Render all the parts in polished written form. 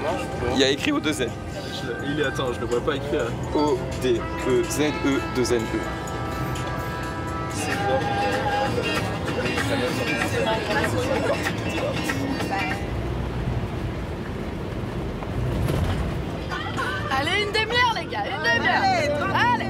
Il y a écrit O2Z. Attends, je le vois pas écrit là. O-D-E-Z-E-2-N-E. Allez, une demi-heure, les gars, une demi-heure. Allez.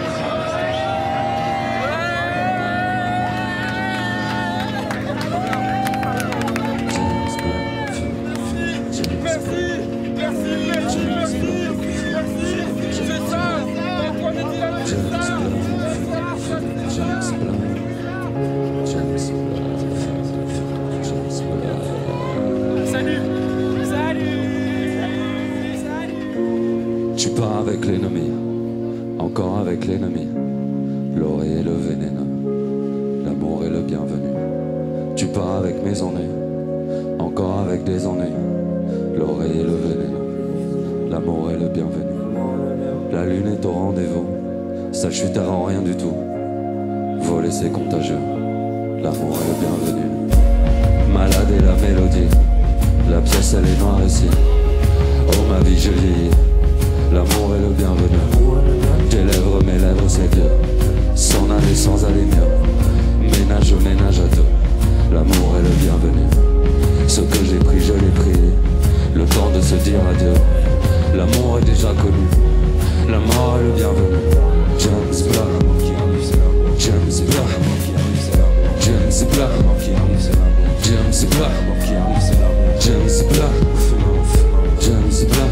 Tu pars avec l'ennemi, encore avec l'ennemi. L'oreille et le vénéneux, l'amour est le bienvenu. Tu pars avec mes ennuis, encore avec des ennuis. L'oreille et le vénéneux, l'amour est le bienvenu. La lune est au rendez-vous, sa chute avant rien du tout. Voler c'est contagieux, l'amour est le bienvenu. Malade est la mélodie, la pièce elle est noire ici. Oh ma vie je vieillis, l'amour est le bienvenu. Tes lèvres, mes lèvres, c'est Dieu. S'en aller sans aller mieux. Ménage à deux. L'amour est le bienvenu. Ce que j'ai pris, je l'ai pris. Le temps de se dire adieu. L'amour est déjà connu. La mort est le bienvenu. James Blunt. James Blunt. James Blunt. James Blunt. James Blunt. James Blunt.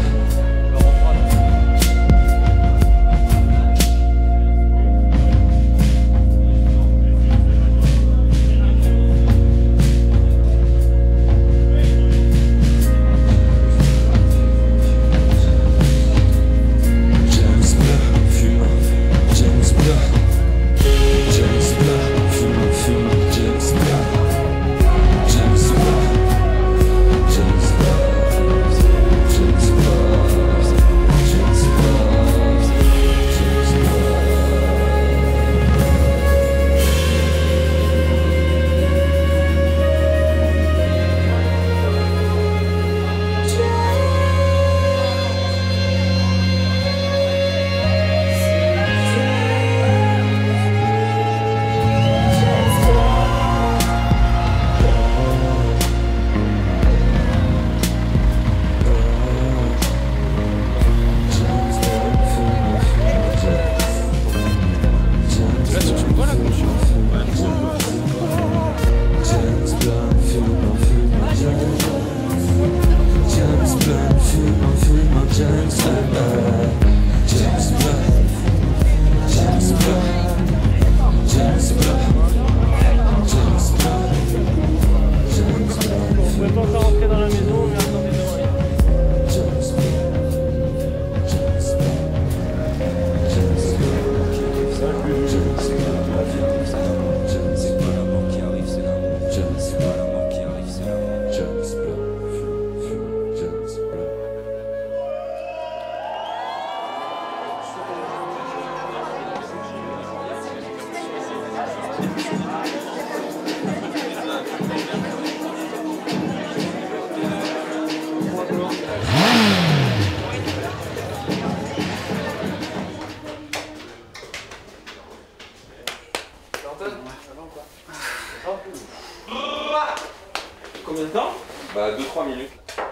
Combien de temps? Bah 2-3 minutes.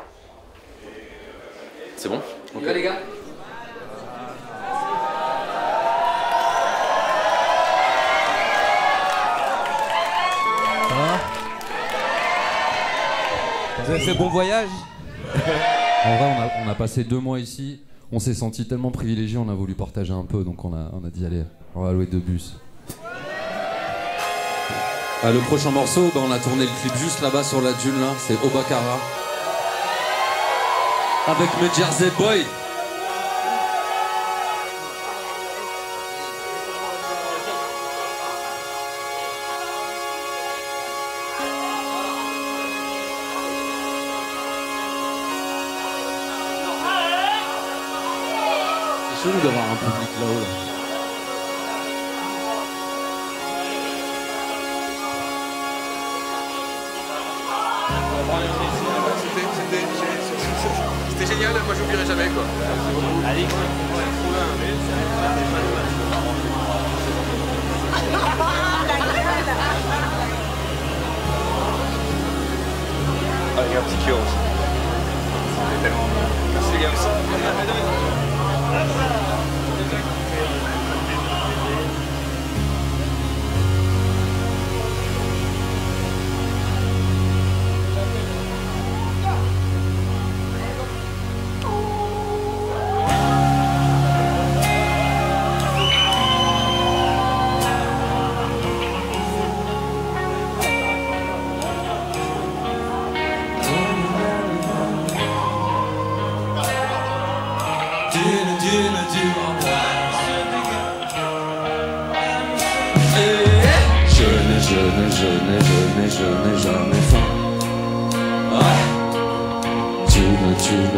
C'est bon? On y va les gars? Ça va? Vous avez fait bon voyage? En vrai, on a passé 2 mois ici. On s'est senti tellement privilégiés, on a voulu partager un peu, donc on a dit allez, on va louer 2 bus. Le prochain morceau, on a tourné le clip juste là-bas sur la dune là, c'est Obakara. Avec mes Jersey Boys. C'est chelou d'avoir un public là-haut là. C'était c'était génial, moi j'oublierai jamais quoi. Allez, Ah, il y a un petit cœur aussi. C'est tellement bien. Merci les gars aussi. Je n'ai jamais faim. Ouais. Tu ne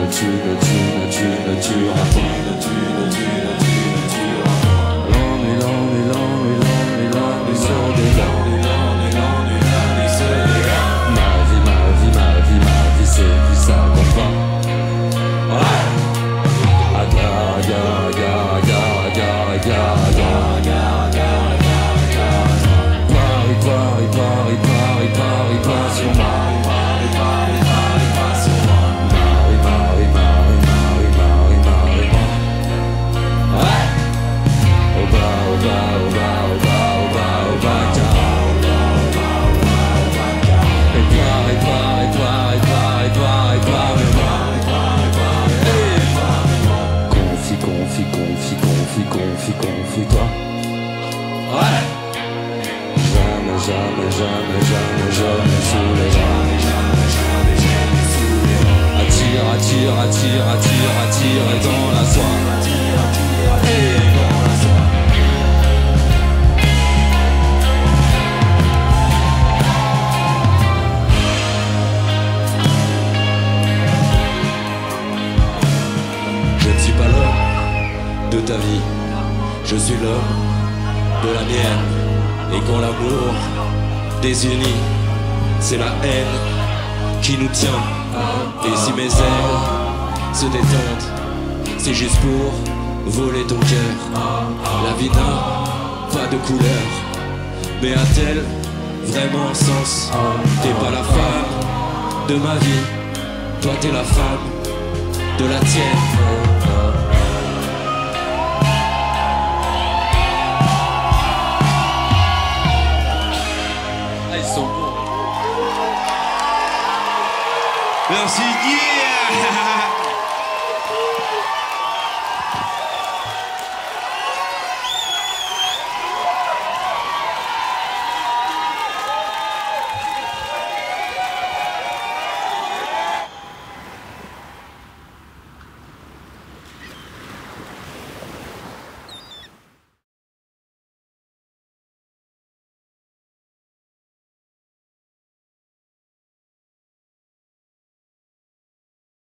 tueras pas. Lonely, so ma vie, c'est vu ça qu'on va. Ouais. Paris, passion. Confie-toi. Ouais. Jamais sous les bras. Attire dans la soie. Je ne suis pas l'homme de ta vie, je suis l'homme de la mienne. Et quand l'amour désunit, c'est la haine qui nous tient. Et si mes ailes se détendent, c'est juste pour voler ton cœur. La vie n'a pas de couleur, mais a-t-elle vraiment un sens? T'es pas la femme de ma vie, toi t'es la femme de la tienne. Ils sont bons. Merci, yeah.